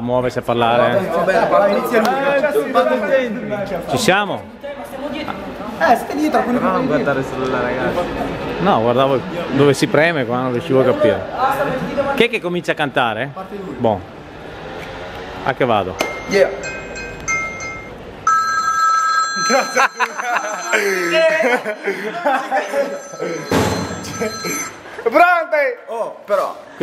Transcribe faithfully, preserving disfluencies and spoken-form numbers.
muoversi a parlare. Va bene, va bene, inizia lui. Ci siamo? Eh, stai dietro, quello che Non guardare solo la ragazza. No, guardavo dove si preme qua, non riuscivo a capire. Chi è che comincia a cantare? Boh. A che vado? Yeah. Pronti? Oh, però